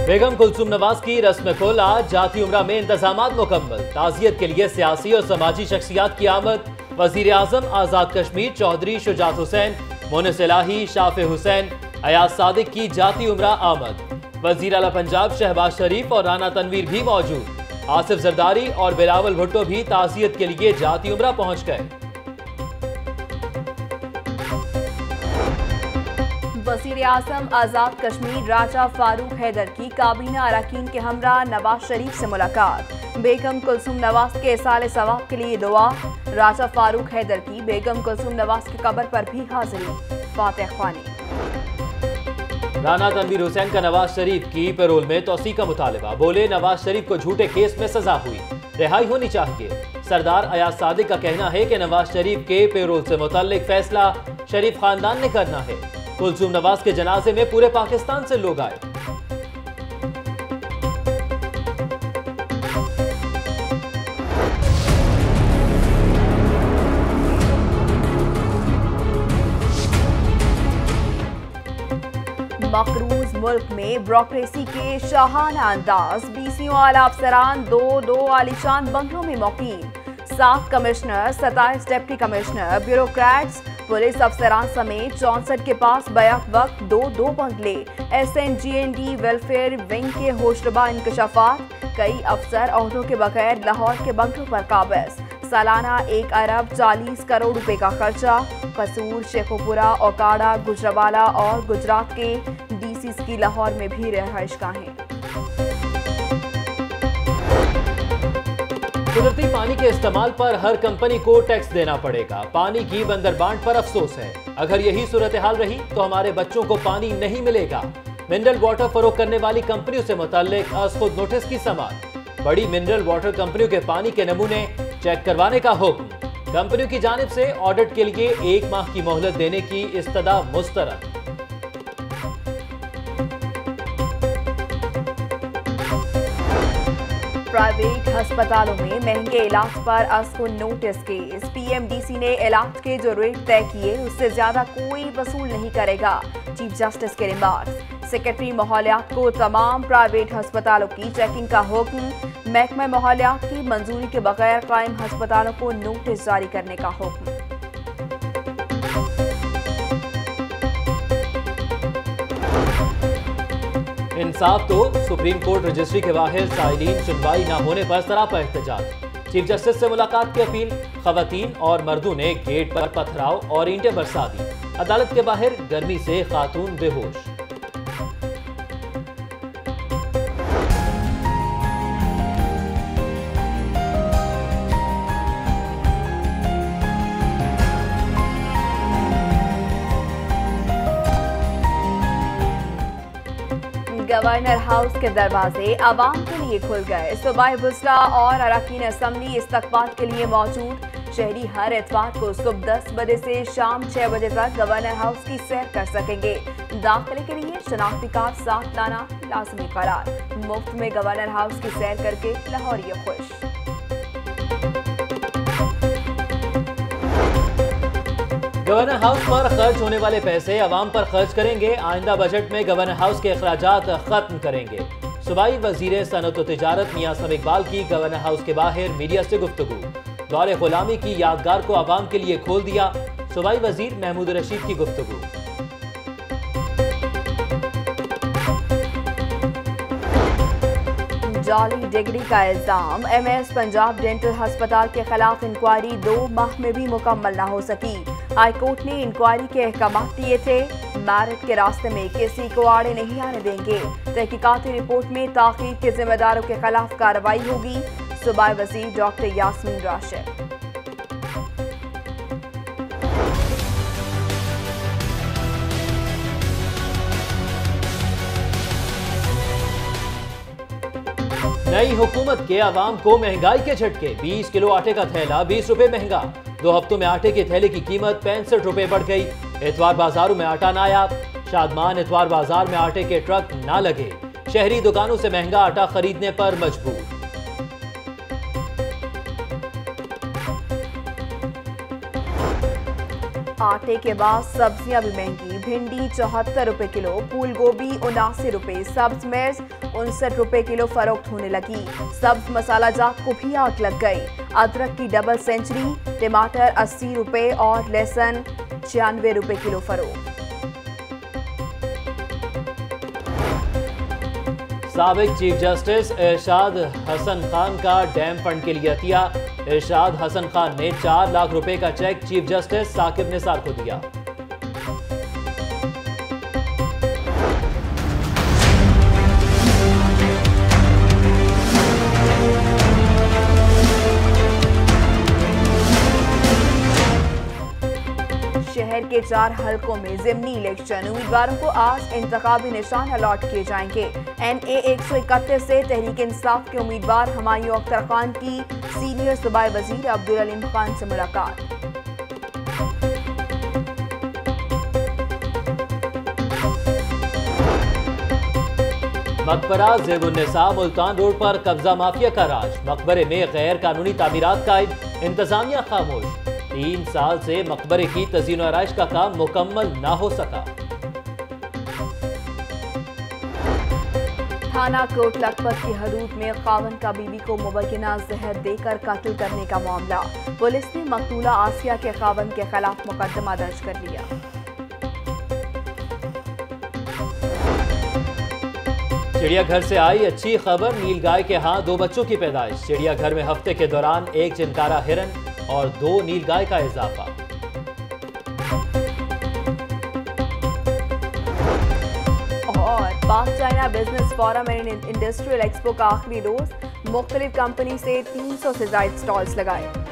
बेगम कुलसूम नवाज की रस्म कुल, आज जाती उम्रा में इंतजामात मुकम्मल। ताजियत के लिए सियासी और समाजी शख्सियात की आमद। वजीर आजम आजाद कश्मीर चौधरी शुजात हुसैन, मोनिस इलाही, शाफे हुसैन, अयाज सादिक की जाती उम्रा आमद। वजीर आला पंजाब शहबाज शरीफ और राना तनवीर भी मौजूद। आसिफ जरदारी और बिलावल भुट्टो भी ताजियत के लिए जाती उम्रा पहुंच गए। वजीर आजम आजाद कश्मीर राजा फारूक हैदर की काबीना अरकान के हमरा नवाज शरीफ से मुलाकात। बेगम कुलसूम नवाज के साले सवाब के लिए दुआ। राजा फारूक हैदर की बेगम कुलसूम नवाज की कब्र पर भी हाजिरी। फातिह ख्वानी। राना तनवीर हुसैन का नवाज शरीफ की पैरोल में तौसी का मुतालबा। बोले, नवाज शरीफ को झूठे केस में सजा हुई, रिहाई होनी चाहिए। सरदार अयाज सादिक का कहना है कि नवाज शरीफ के पैरोल से मुतल्लिक फैसला शरीफ खानदान ने करना है। कुलसूम नवाज के जनाजे में पूरे पाकिस्तान से लोग आए। मकरूज मुल्क में ब्यूरोक्रेसी के शाहाना अंदाज। बीसियों आला अफसरान दो आलीशान बंगलों में मुकीम। 7 commissioner, 27 deputy commissioner, bureaucrats, police अफसरान समेत 64 के पास बैक वक्त दो बंगले। SNGND वेलफेयर विंग के होशरुबा इंकशाफात। कई अफसर ओहदों के बगैर लाहौर के बंगलों पर काबिज। सालाना 1 अरब 40 करोड़ रुपए का खर्चा। कसूर, शेखोपुरा, ओकाड़ा, गुजरावाला और गुजरात के DCs की लाहौर में भी रिहाइशगाहें। कुदरती पानी के इस्तेमाल पर हर कंपनी को टैक्स देना पड़ेगा। पानी की बंदरबांट पर अफसोस है। अगर यही सूरत हाल रही तो हमारे बच्चों को पानी नहीं मिलेगा। मिनरल वाटर फरोख्त करने वाली कंपनियों से मुतल्लिक आज खुद नोटिस की समाअत। बड़ी मिनरल वाटर कंपनियों के पानी के नमूने चेक करवाने का हुक्म। कंपनियों की जानिब से ऑडिट के लिए 1 माह की मोहलत देने की इस्तदा मुस्तरद। प्राइवेट अस्पतालों में महंगे इलाज पर अस्कुन नोटिस केस। PMDC ने इलाज के जो रेट तय किए उससे ज्यादा कोई वसूल नहीं करेगा। चीफ जस्टिस के रिमार्क्स। सेक्रेटरी माहौलियात को तमाम प्राइवेट अस्पतालों की चेकिंग का हुक्म। महकमा माहौलियात की मंजूरी के बगैर कायम अस्पतालों को नोटिस जारी करने का हुक्म। इंसाफ तो सुप्रीम कोर्ट रजिस्ट्री के बाहर साइलिन सुनवाई न होने पर सरापा एहतजाज। चीफ जस्टिस से मुलाकात की अपील। खवातीन और मर्दों ने गेट पर पथराव और ईंटें बरसा दी। अदालत के बाहर गर्मी से खातून बेहोश। गवर्नर हाउस के दरवाजे आवाम के लिए खुल गए। उस्मान-Buzdar और अरकान असम्बली इस्तकबाल के लिए मौजूद। शहरी हर इतवार को सुबह 10 बजे से शाम 6 बजे तक गवर्नर हाउस की सैर कर सकेंगे। दाखिले के लिए शनाख्ती कार्ड साथ लाना लाजमी करार। मुफ्त में गवर्नर हाउस की सैर करके लाहौरी खुश। गवर्नर हाउस पर खर्च होने वाले पैसे अवाम पर खर्च करेंगे। आइंदा बजट में गवर्नर हाउस के अखराजात खत्म करेंगे। सूबाई वजीर सनत व तिजारत मियां असम इकबाल की गवर्नर हाउस के बाहर मीडिया से गुफ्तगू। दौरे गुलामी की यादगार को अवाम के लिए खोल दिया। सूबाई वजीर महमूद रशीद की गुफ्तगू। जाली डिग्री का इल्जाम। MS पंजाब डेंटल अस्पताल के खिलाफ इंक्वायरी 2 माह में भी मुकम्मल न हो सकी। हाईकोर्ट ने इंक्वायरी के अहकाम दिए थे। मैरिट के रास्ते में किसी को आड़े नहीं आने देंगे। तहकीकाती रिपोर्ट में ताखीर के जिम्मेदारों के खिलाफ कार्रवाई होगी। सूबाई वजीर डॉक्टर यास्मीन राशिद। नई हुकूमत के अवाम को महंगाई के झटके। 20 किलो आटे का थैला 20 रुपए महंगा। 2 हफ्तों में आटे के थैले की कीमत 65 रुपए बढ़ गई। इतवार बाजारों में आटा नायाब। शादमान इतवार बाजार में आटे के ट्रक ना लगे। शहरी दुकानों से महंगा आटा खरीदने पर मजबूर। आटे के बाद सब्जियां भी महंगी। भिंडी 74 रुपए किलो, फूल गोभी 79 रुपए, सब्ज मिर्च 59 रुपए किलो फरोख्त होने लगी। सब्ज मसाला जात को भी आग लग गई। अदरक की डबल सेंचुरी, टमाटर 80 रुपए और लहसुन 96 रुपए किलो फरोख्त। साबिक चीफ जस्टिस इरशाद हसन खान का डैम फंड के लिए अतिया। इरशाद हसन खान ने 4 लाख रुपए का cheque chief justice Saqib Nisar को दिया। शहर के 4 हलकों में जिमनी इलेक्शन, उम्मीदवारों को आज इंतखाबी निशान अलॉट किए जाएंगे। NA 131 से तहरीक इंसाफ के उम्मीदवार हुमायूं अख्तर खान की सीनियर सूबाई वजीर अब्दुल-अलीम-खान से मुलाकात। मकबरा ज़ेबुन्निसा मुल्तान रोड पर कब्जा माफिया का राज। मकबरे में गैर कानूनी तामीरात कायद, इंतजामिया खामोश। 3 साल से मकबरे की तज़ीन आराइश का काम मुकम्मल ना हो सका। थाना कोट लखपत की हदूद में खावन का बीवी को मुबैना जहर देकर कत्ल करने का मामला। पुलिस ने मकतूला आसिया के खावन के खिलाफ मुकदमा दर्ज कर लिया। चिड़ियाघर से आई अच्छी खबर, नीलगाय के हाथ 2 बच्चों की पैदाइश। चिड़ियाघर में हफ्ते के दौरान 1 चिनकारा हिरन और 2 नीलगाय का इजाफा। और Pak China business forum and industrial expo का आखिरी रोज, मुख्तलिफ कंपनी से 300 से ज्यादा स्टॉल्स लगाए।